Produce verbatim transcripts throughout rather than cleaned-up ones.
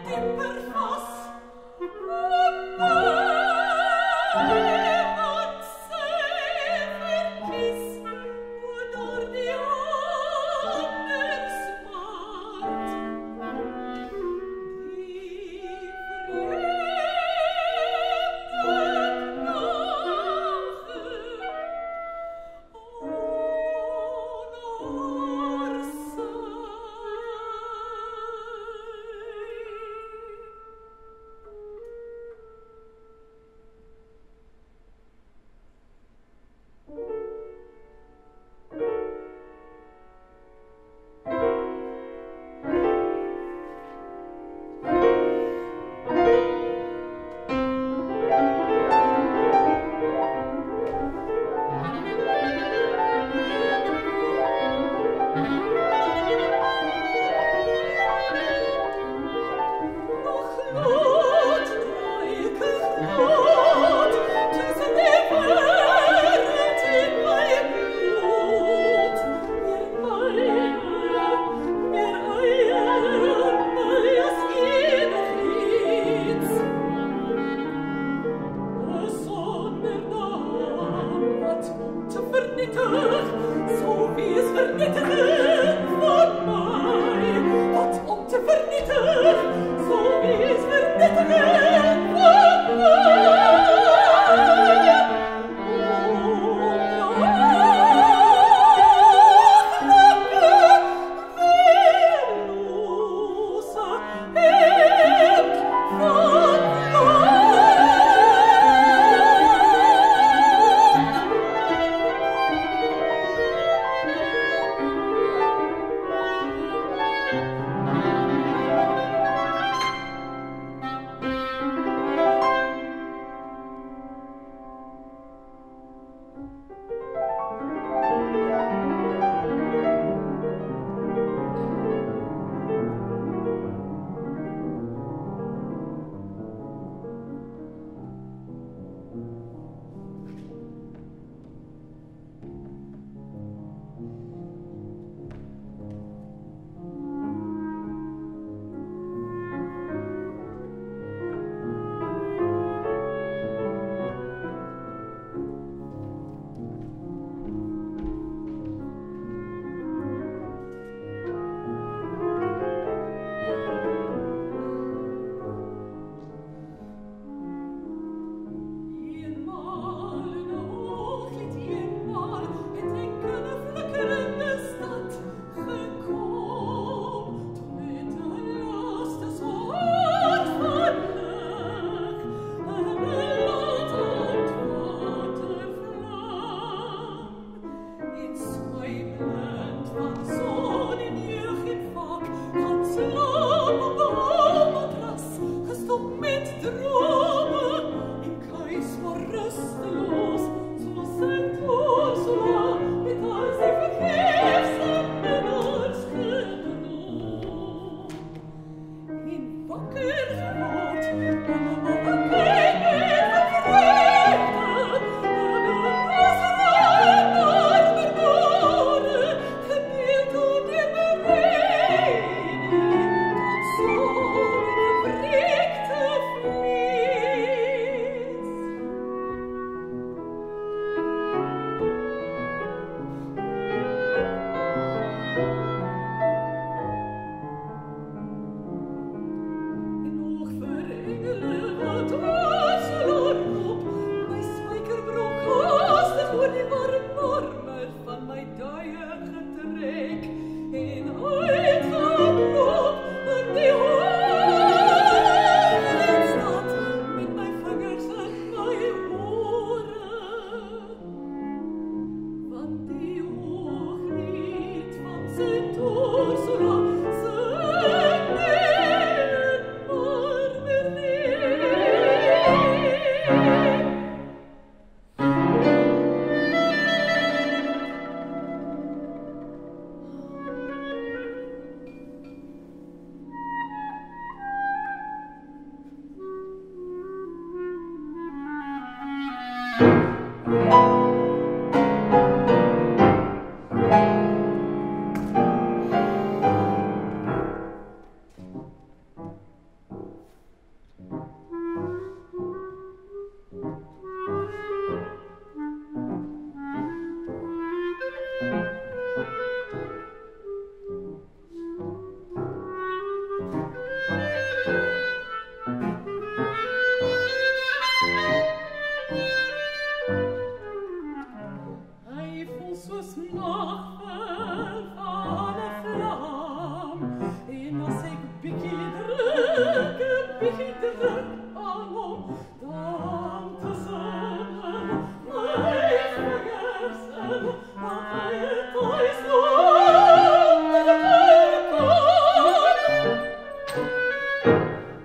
Wat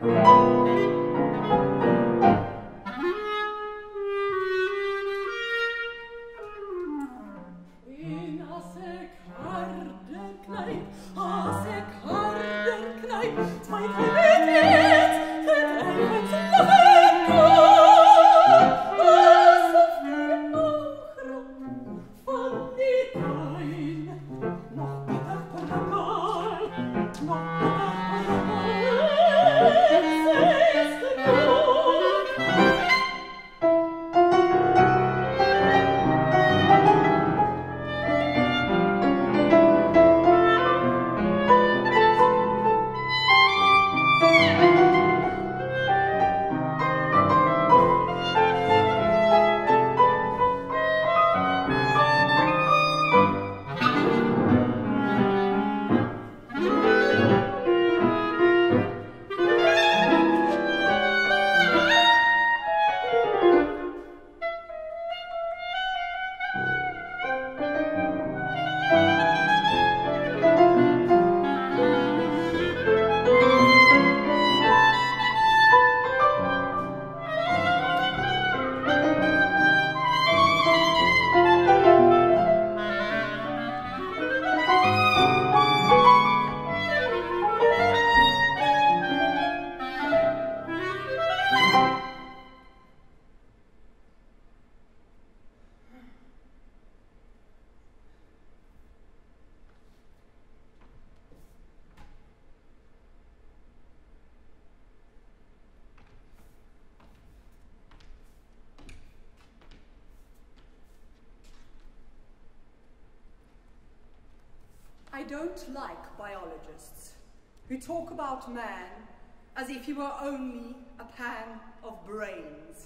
I don't like biologists who talk about man as if he were only a pan of brains.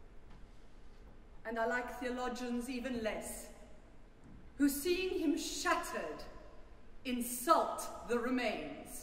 And I like theologians even less, who, seeing him shattered, insult the remains.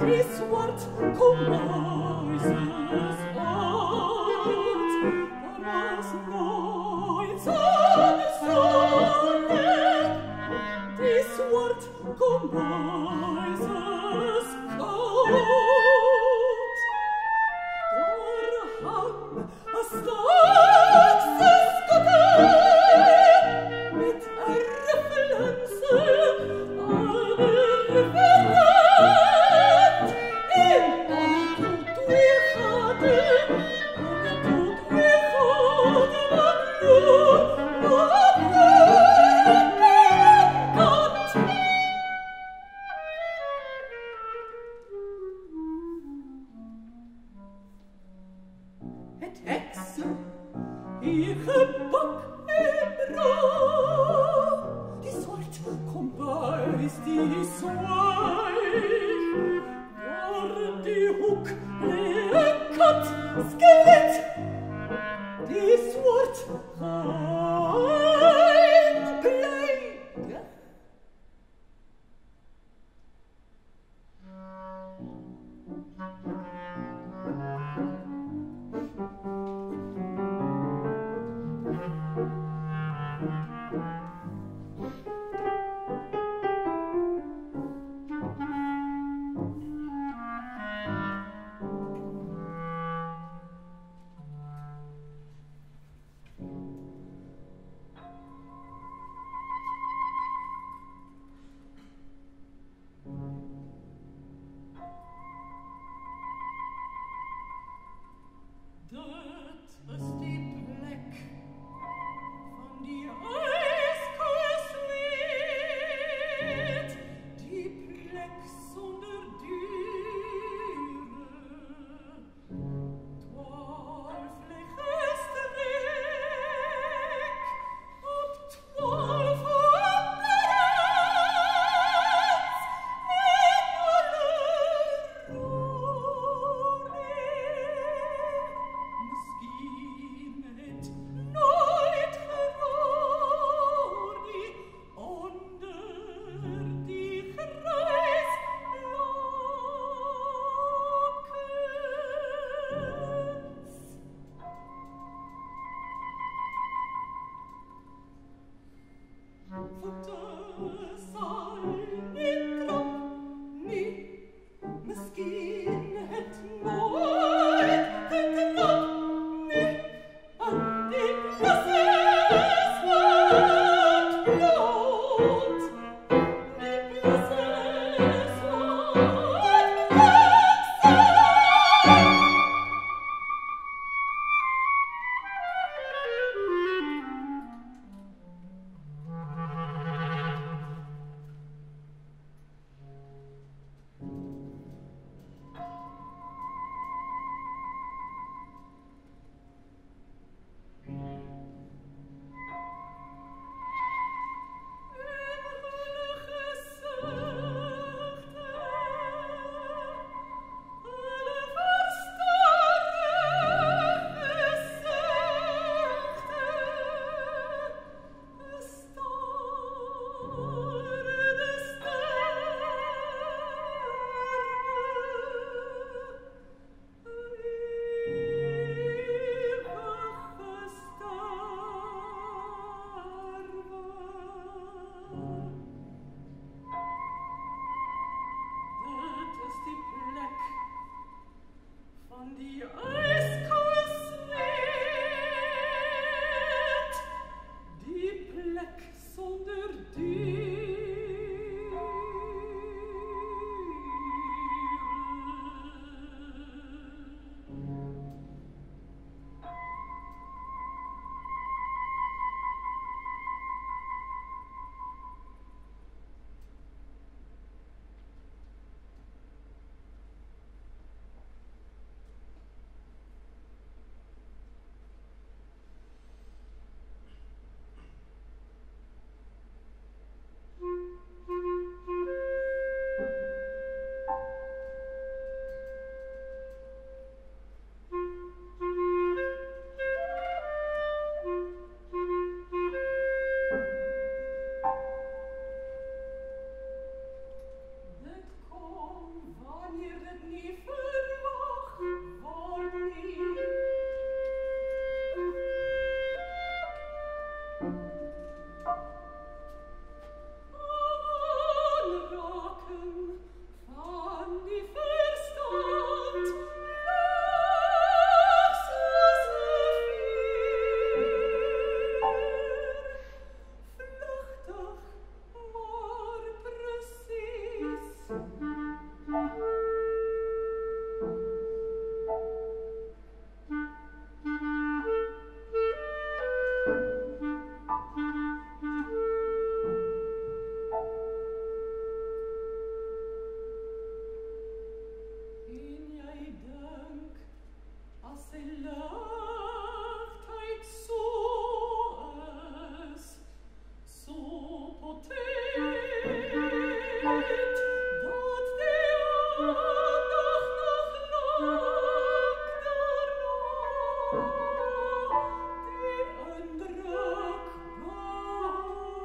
This word comprises art, as nights unsolid. This word comprises coat. There hang a Staxesgottel mit a Referenz irreverent in tut we hatte, tut we Het heksen, ich bak en bra. Die zwart kom buis, die swijn. Door die hoek lekat skelet. Die zwart hein blij. wanneer dit nie verwag word nie. Aanraking van die verstand, lag soos 'n vuur, vlugtig maar presies. En jy dink, as sy ligtheid so is, so potent, dat die aandag nog lang daarna die indruk bou.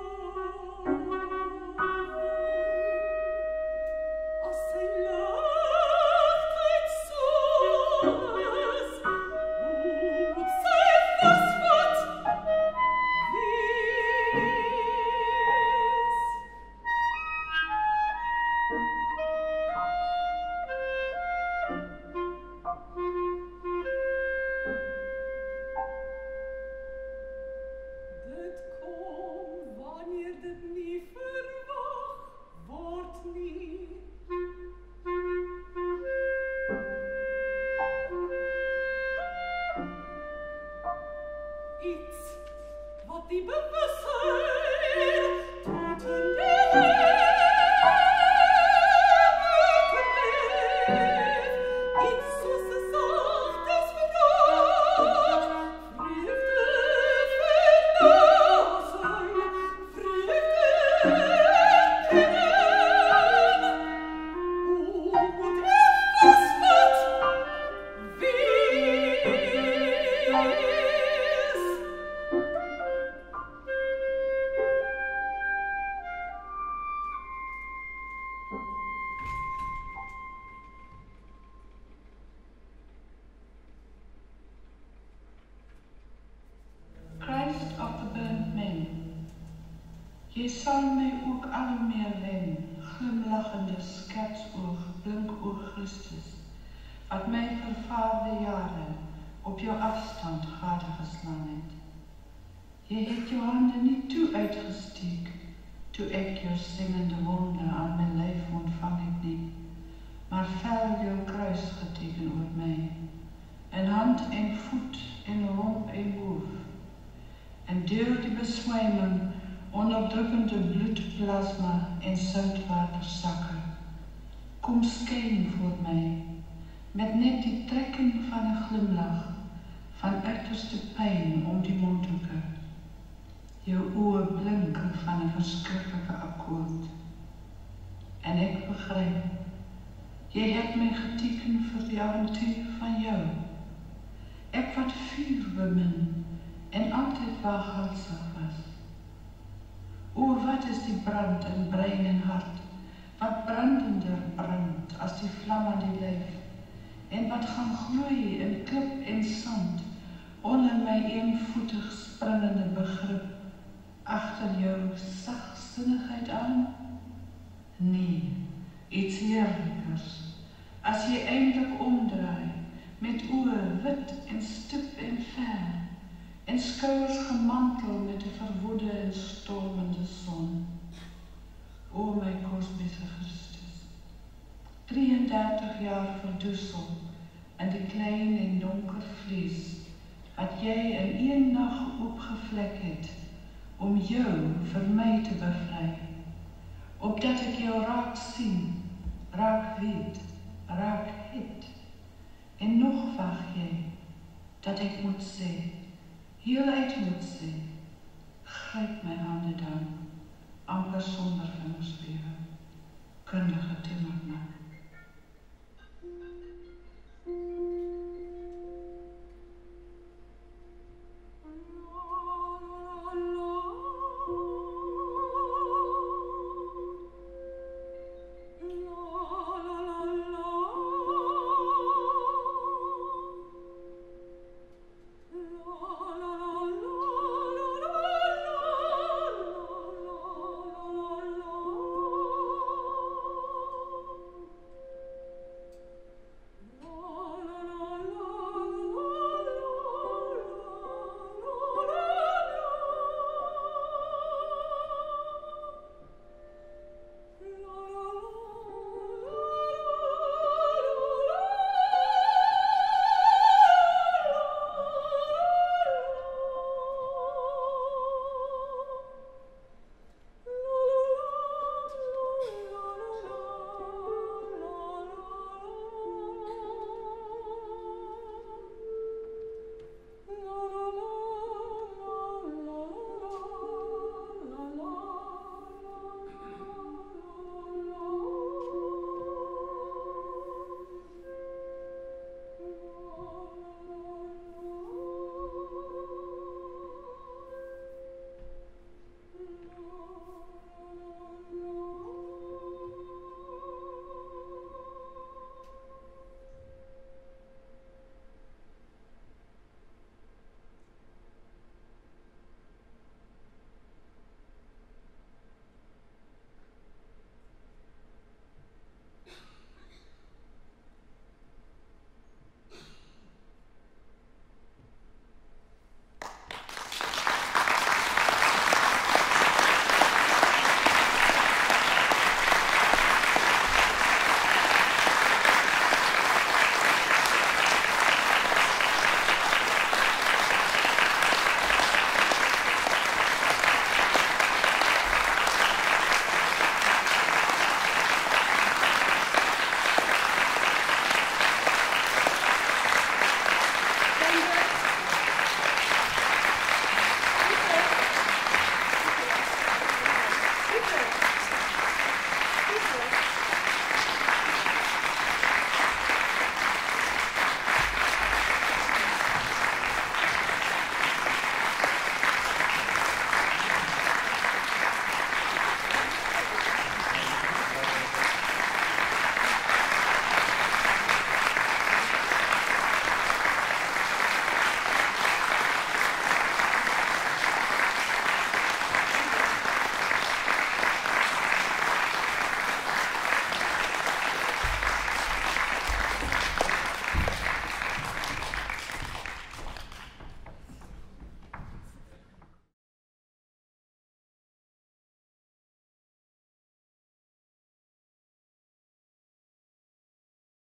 As sy ligtheid so is, hoe moet sy vasvat wees? Dit kom wanneer dit nie verwag word nie. Iets wat die bewustzijn tot een leef. Iets soos 'n sagtes verraad, vreugde vernasing, vreugde erkennen. Hoe moet hy vasvat wees? Christ of the burnt men, jy sal my ook al hoe meer wen, glimlachende skertsoog, blinkoog Christus, wat my vervaarde jare op jou afstand gadegeslaan het. Jy het jou hande nie toe uitgesteek, toe ek jou singende wonde aan my lyf ontvang het nie, maar fel jou kruis geteken oor my, in hand en voet en romp en hoof, en deur die beswyming, onderdrukkende bloedplasma en soutwatersakke, kom skyn voor my, met net die trekking van 'n glimlach, van uiterste pyn om die mondhoeke. Jou oë blink van 'n verskriklike akkoord. En ek begryp, jy het my geteken vir die avontuur van jou. Ek wat vuur bemin en altyd waaghalsig was. O, wat is die brand in brein en hart, wat brandender brand as die vlam aan die lyf, en wat gaan gloei in klip en sand, onder my eenvoetig springende begrip, agter jou sagsinnigheid aan? Nee, iets heerlikers, as jy eindelijk omdraai, met oë wit en stip en ver, en skouers gemantel met 'n verwoede en stormende son. O my kosmiese Christus, drieëndertig jaar verdoesel in die klein en donker vlees, wat jy in een nag oopgevlek het, om jou vir my te bevry, opdat ek jou raak sien, raak weet, raak het, en nog wag jy, dat ek moet sê, heel uit moet sê, gryp my hande dan, amper sonder vingerspiere, kundige timmerman.